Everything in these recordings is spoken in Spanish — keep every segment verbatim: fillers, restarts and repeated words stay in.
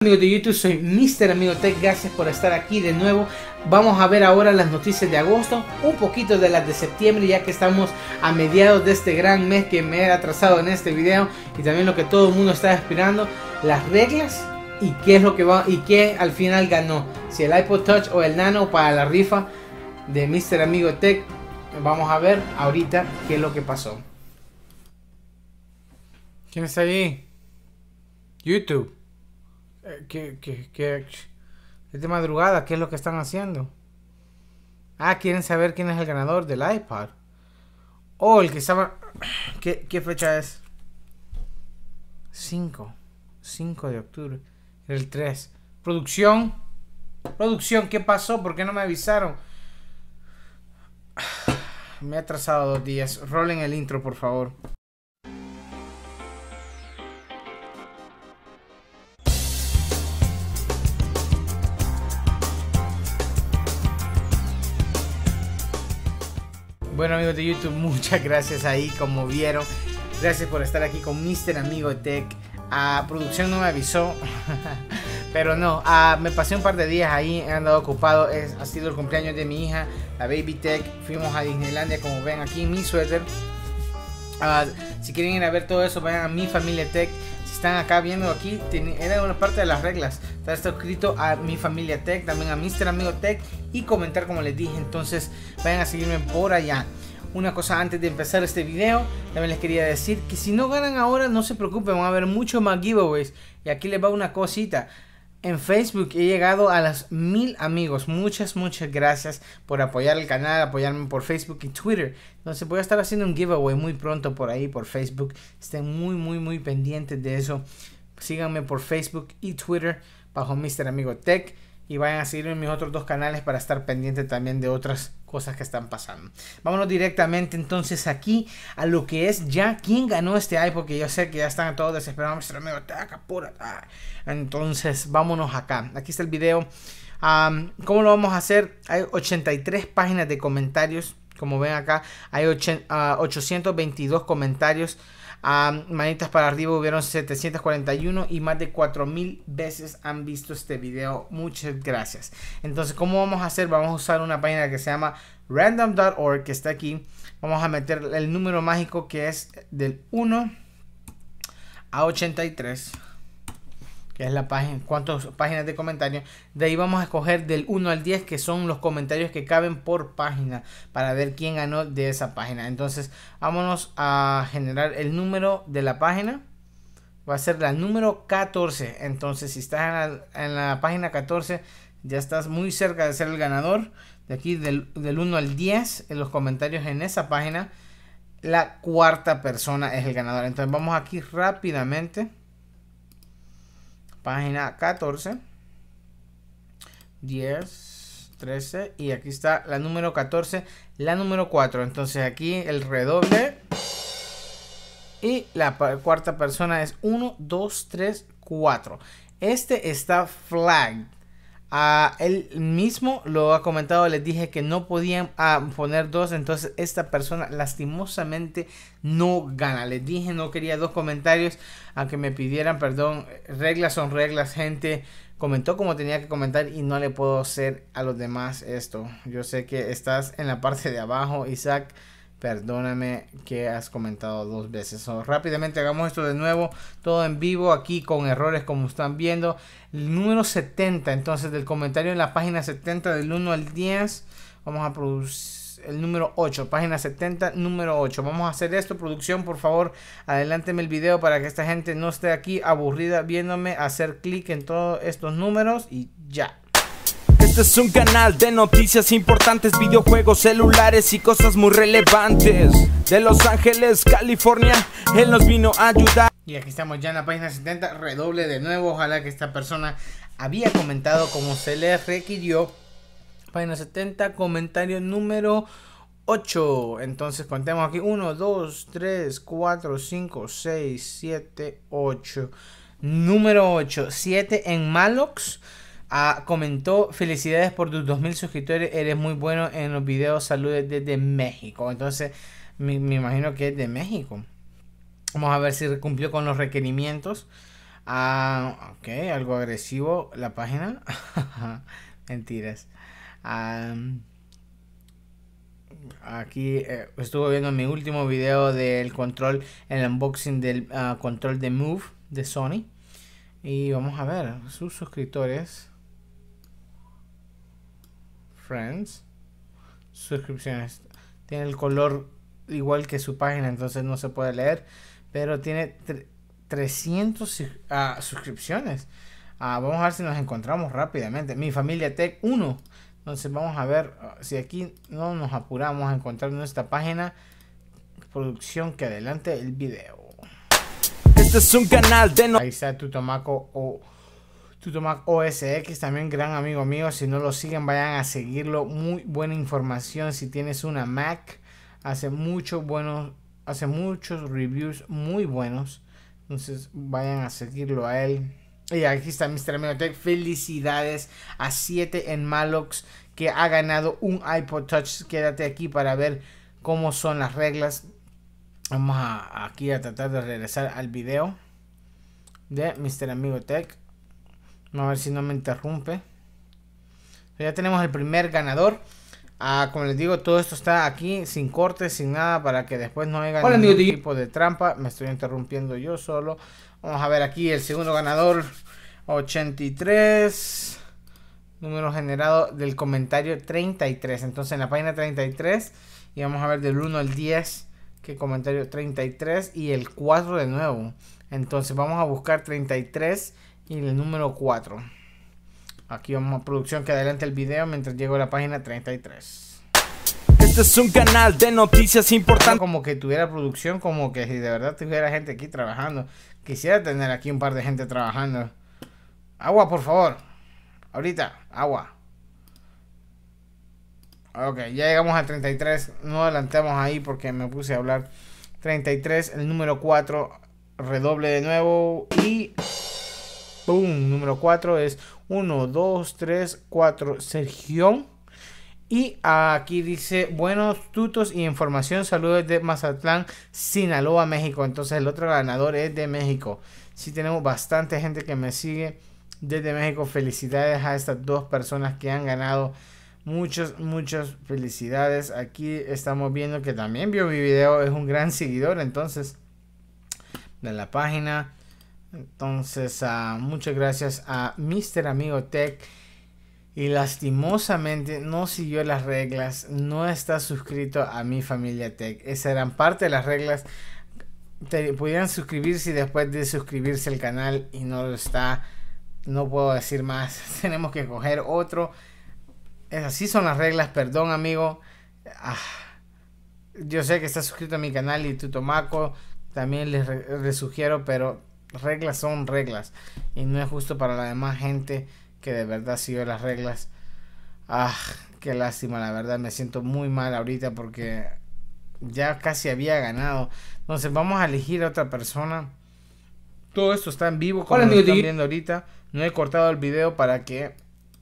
Amigos de YouTube, soy Mister Amigo Tech, gracias por estar aquí de nuevo. Vamos a ver ahora las noticias de agosto, un poquito de las de septiembre, ya que estamos a mediados de este gran mes que me he atrasado en este video, y también lo que todo el mundo está esperando, las reglas y qué es lo que va y qué al final ganó, si el iPod Touch o el Nano para la rifa de Mister Amigo Tech. Vamos a ver ahorita qué es lo que pasó. ¿Quién está ahí? YouTube. ¿Qué, qué, qué, es de madrugada? ¿Qué es lo que están haciendo? Ah, quieren saber quién es el ganador del iPad. Oh, el que estaba... ¿Qué, qué fecha es? cinco. cinco de octubre. El tres. Producción. Producción, ¿qué pasó? ¿Por qué no me avisaron? Me he atrasado dos días. Rolen el intro, por favor. Bueno, amigos de YouTube, muchas gracias ahí, como vieron. Gracias por estar aquí con Mister Amigo Tech. Uh, producción no me avisó, pero no, uh, me pasé un par de días ahí, he andado ocupado. Es, ha sido el cumpleaños de mi hija, la Baby Tech. Fuimos a Disneylandia, como ven aquí en mi suéter. Uh, si quieren ir a ver todo eso, vayan a Mi Familia Tech. Si están acá viendo aquí, era una parte de las reglas. Está escrito a Mi Familia Tech, también a Mister Amigo Tech, y comentar como les dije. Entonces vayan a seguirme por allá. Una cosa antes de empezar este video, también les quería decir que si no ganan ahora, no se preocupen, van a haber muchos más giveaways. Y aquí les va una cosita. En Facebook he llegado a las mil amigos. Muchas, muchas gracias por apoyar el canal, apoyarme por Facebook y Twitter. Entonces voy a estar haciendo un giveaway muy pronto por ahí, por Facebook. Estén muy, muy, muy pendientes de eso. Síganme por Facebook y Twitter bajo Mister Amigo Tech. Y vayan a seguirme en mis otros dos canales para estar pendientes también de otras cosas que están pasando. Vámonos directamente entonces aquí a lo que es ya quién ganó este iPod, porque yo sé que ya están todos desesperados. Mister Amigo Tech, apúrate. Entonces vámonos acá. Aquí está el video. Um, ¿Cómo lo vamos a hacer? Hay ochenta y tres páginas de comentarios. Como ven acá, hay ochocientos veintidós comentarios. Um, manitas para arriba hubieron setecientos cuarenta y uno y más de cuatro mil veces han visto este video. Muchas gracias. Entonces, ¿cómo vamos a hacer? Vamos a usar una página que se llama random punto org, que está aquí. Vamos a meter el número mágico, que es del uno a ochenta y tres, que es la página, cuántas páginas de comentarios. De ahí vamos a escoger del uno al diez, que son los comentarios que caben por página, para ver quién ganó de esa página. Entonces vámonos a generar el número de la página. Va a ser la número catorce. Entonces si estás en la, en la página catorce, ya estás muy cerca de ser el ganador. De aquí del, del uno al diez, en los comentarios en esa página, la cuarta persona es el ganador. Entonces vamos aquí rápidamente. Página catorce, diez, trece, y aquí está la número catorce, la número cuatro. Entonces aquí el redoble, y la cuarta persona es uno, dos, tres, cuatro. Este está flag. Uh, él mismo lo ha comentado, les dije que no podían uh, poner dos, entonces esta persona lastimosamente no gana. Les dije, no quería dos comentarios, aunque me pidieran perdón. Reglas son reglas, gente. Comentó como tenía que comentar y no le puedo hacer a los demás esto. Yo sé que estás en la parte de abajo, Isaac. Perdóname que has comentado dos veces. So, rápidamente hagamos esto de nuevo. Todo en vivo aquí con errores como están viendo. El número setenta. Entonces del comentario en la página setenta del uno al diez. Vamos a producir el número ocho. Página setenta, número ocho. Vamos a hacer esto. Producción, por favor, adelánteme el video para que esta gente no esté aquí aburrida viéndome. Hacer clic en todos estos números y ya. Este es un canal de noticias importantes, videojuegos, celulares y cosas muy relevantes. De Los Ángeles, California, él nos vino a ayudar. Y aquí estamos ya en la página setenta, redoble de nuevo. Ojalá que esta persona había comentado como se le requirió. Página setenta, comentario número ocho. Entonces contemos aquí: uno, dos, tres, cuatro, cinco, seis, siete, ocho. Número ocho, siete en Malox. Ah, comentó: felicidades por tus dos mil suscriptores, eres muy bueno en los videos, saludos desde México. Entonces me, me imagino que es de México. Vamos a ver si cumplió con los requerimientos. Ah, ok, algo agresivo la página. Mentiras. Um, aquí eh, estuve viendo mi último video del control, el unboxing del uh, control de Move de Sony. Y vamos a ver sus suscriptores, friends, suscripciones. Tiene el color igual que su página, entonces no se puede leer, pero tiene trescientas uh, suscripciones. Uh, vamos a ver si nos encontramos rápidamente. Mi familia Tech uno. Entonces vamos a ver uh, si aquí no nos apuramos a encontrar nuestra página. Producción, que adelante el video. Este es un canal de no... Ahí está Tutomaco o Tutomac O S X, también gran amigo mío. Si no lo siguen, vayan a seguirlo. Muy buena información. Si tienes una Mac, hace mucho buenos, hace muchos reviews muy buenos. Entonces vayan a seguirlo a él. Y aquí está mister Amigo Tech. Felicidades a siete en Malox, que ha ganado un iPod Touch. Quédate aquí para ver cómo son las reglas. Vamos a, aquí a tratar de regresar al video de mister Amigo Tech. Vamos a ver si no me interrumpe. Ya tenemos el primer ganador. Ah, como les digo, todo esto está aquí sin cortes, sin nada, para que después no haya Hola, ningún amigo, tipo de trampa. Me estoy interrumpiendo yo solo. Vamos a ver aquí el segundo ganador, ochenta y tres. Número generado del comentario treinta y tres. Entonces en la página treinta y tres. Y vamos a ver del uno al diez. Que comentario treinta y tres. Y el cuatro de nuevo. Entonces vamos a buscar treinta y tres y el número cuatro. Aquí vamos a producción, que adelante el video mientras llego a la página treinta y tres. Este es un canal de noticias importantes. Como que tuviera producción, como que si de verdad tuviera gente aquí trabajando. Quisiera tener aquí un par de gente trabajando. Agua, por favor. Ahorita, agua. Ok, ya llegamos a treinta y tres. No adelantemos ahí porque me puse a hablar. treinta y tres, el número cuatro. Redoble de nuevo y... ¡Boom! Número cuatro es uno, dos, tres, cuatro. Sergio. Y aquí dice: buenos tutos y información. Saludos de Mazatlán, Sinaloa, México. Entonces el otro ganador es de México. Sí, tenemos bastante gente que me sigue desde México. Felicidades a estas dos personas que han ganado. Muchas, muchas felicidades. Aquí estamos viendo que también vio mi video. Es un gran seguidor entonces de la página. Entonces uh, muchas gracias a mister Amigo Tech. Y lastimosamente no siguió las reglas. No está suscrito a mi familia Tech. Esas eran parte de las reglas. Te, podían suscribirse y después de suscribirse al canal. Y no lo está. No puedo decir más. Tenemos que coger otro. Es así son las reglas. Perdón, amigo. Ah, yo sé que está suscrito a mi canal y Tutomaco. También les, les sugiero. Pero reglas son reglas. Y no es justo para la demás gente que de verdad siguió las reglas. Ah, qué lástima, la verdad. Me siento muy mal ahorita porque ya casi había ganado. Entonces vamos a elegir a otra persona. Todo esto está en vivo, como Hola, lo están amigo. viendo ahorita. No he cortado el video para que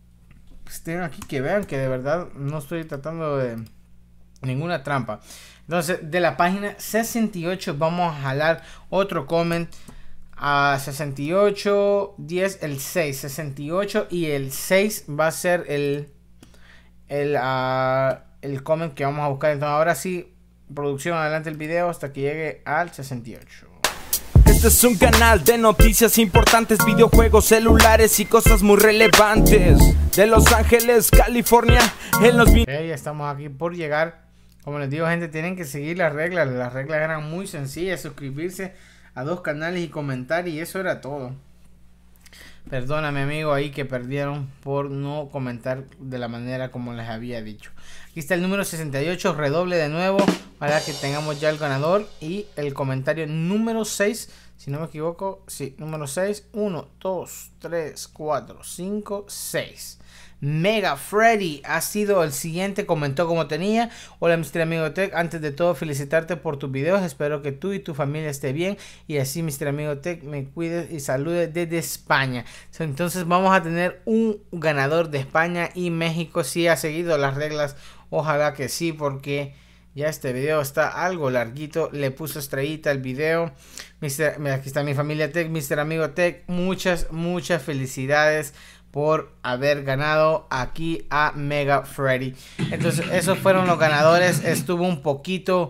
estén aquí, que vean que de verdad no estoy tratando de ninguna trampa. Entonces de la página sesenta y ocho vamos a jalar otro comment. A sesenta y ocho, diez, el seis, sesenta y ocho y el seis va a ser el el, uh, el comment que vamos a buscar. Entonces ahora sí, producción, adelante el video hasta que llegue al sesenta y ocho. Este es un canal de noticias importantes, videojuegos, celulares y cosas muy relevantes. De Los Ángeles, California, en los... Okay, ya estamos aquí por llegar. Como les digo, gente, tienen que seguir las reglas. Las reglas eran muy sencillas. Suscribirse a dos canales y comentar, y eso era todo. Perdóname, amigo, ahí que perdieron por no comentar de la manera como les había dicho. Aquí está el número sesenta y ocho, redoble de nuevo para que tengamos ya el ganador. Y el comentario número seis, si no me equivoco, sí, número seis, uno, dos, tres, cuatro, cinco, seis. Mega Freddy ha sido el siguiente, comentó como tenía. Hola mister Amigo Tech, antes de todo felicitarte por tus videos, espero que tú y tu familia esté bien y así mister Amigo Tech me cuides y salude desde España. Entonces vamos a tener un ganador de España y México. Si ha seguido las reglas, ojalá que sí, porque Ya este video está algo larguito. Le puso estrellita al video. Mister, aquí está mi familia Tech, Mister Amigo Tech. Muchas, muchas felicidades por haber ganado aquí a Mega Freddy. Entonces esos fueron los ganadores. Estuvo un poquito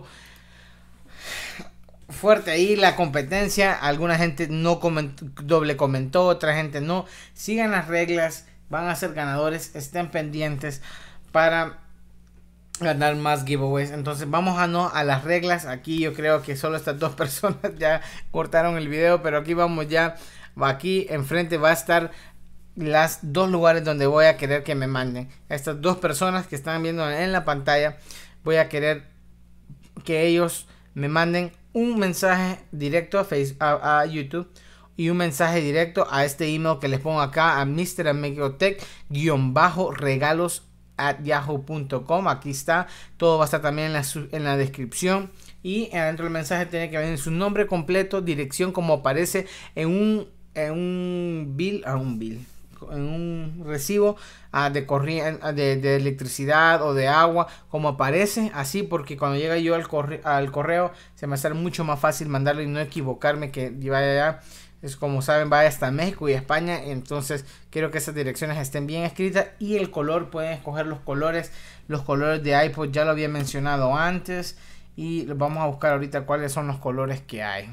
fuerte ahí la competencia. Alguna gente no comentó, doble comentó, otra gente no. Sigan las reglas, van a ser ganadores. Estén pendientes para ganar más giveaways. Entonces vamos a no a las reglas. Aquí yo creo que solo estas dos personas ya cortaron el video, pero aquí vamos ya. Aquí enfrente va a estar las dos lugares donde voy a querer que me manden. Estas dos personas que están viendo en la pantalla, voy a querer que ellos me manden un mensaje directo a Facebook, a, a YouTube, y un mensaje directo a este email que les pongo acá, a Mister Amigo Tech guión bajo regalos at yahoo punto com. Aquí está, todo va a estar también en la, en la descripción, y adentro del mensaje tiene que venir su nombre completo, dirección como aparece en un en un bill, a un bill en un recibo uh, de corriente, de, de electricidad o de agua, como aparece así, porque cuando llega yo al, corre al correo se me hace mucho más fácil mandarlo y no equivocarme, que vaya allá. Es como saben, va hasta México y España, entonces quiero que esas direcciones estén bien escritas. Y el color, pueden escoger los colores, los colores de iPod, ya lo había mencionado antes, y vamos a buscar ahorita cuáles son los colores que hay.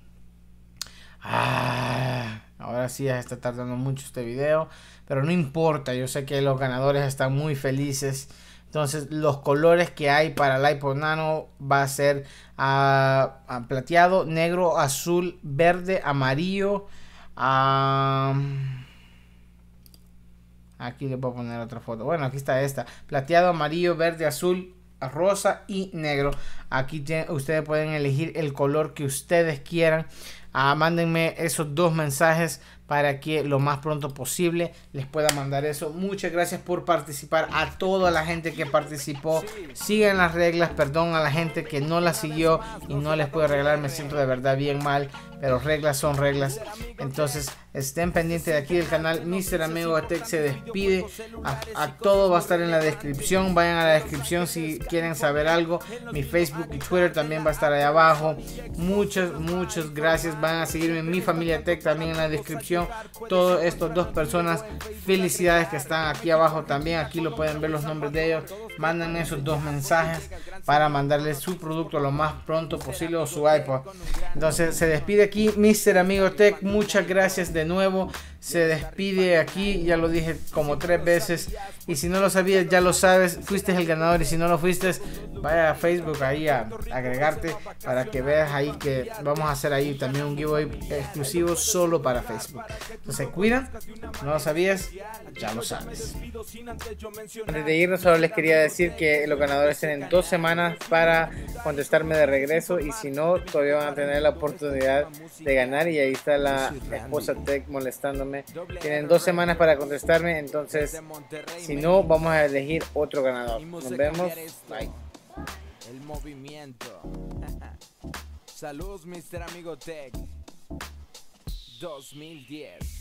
Ah, ahora sí ya está tardando mucho este video, pero no importa, yo sé que los ganadores están muy felices. Entonces los colores que hay para el iPod Nano va a ser uh, uh, plateado, negro, azul, verde, amarillo. Uh, aquí le voy a poner otra foto. Bueno, aquí está esta. Plateado, amarillo, verde, azul, rosa y negro. Aquí tienen, ustedes pueden elegir el color que ustedes quieran. Uh, mándenme esos dos mensajes para que lo más pronto posible les pueda mandar eso. Muchas gracias por participar, a toda la gente que participó. Sigan las reglas, perdón a la gente que no las siguió y no les puedo regalar, me siento de verdad bien mal, pero reglas son reglas. Entonces estén pendientes de aquí del canal. Mister Amigo Tech se despide. A, a todo va a estar en la descripción. Vayan a la descripción si quieren saber algo. Mi Facebook y Twitter también va a estar ahí abajo. Muchas, muchas gracias. Van a seguirme en mi familia Tech también en la descripción. Todas estas dos personas, felicidades que están aquí abajo también. Aquí lo pueden ver los nombres de ellos. Mandan esos dos mensajes para mandarles su producto lo más pronto posible, o su iPod. Entonces se despide aquí Mister Amigo Tech. Muchas gracias de nuevo. Se despide aquí, ya lo dije como tres veces, y si no lo sabías ya lo sabes, fuiste el ganador. Y si no lo fuiste, vaya a Facebook ahí a agregarte para que veas ahí que vamos a hacer ahí también un giveaway exclusivo solo para Facebook. Entonces cuidan, no lo sabías, ya lo sabes. Antes de irnos solo les quería decir que los ganadores tienen dos semanas para contestarme de regreso, y si no todavía van a tener la oportunidad de ganar. Y ahí está la esposa Tech molestándome. Tienen dos semanas para contestarme, entonces si no vamos a elegir otro ganador. Nos vemos, bye. El movimiento. Saludos Mister Amigo Tech dos mil diez.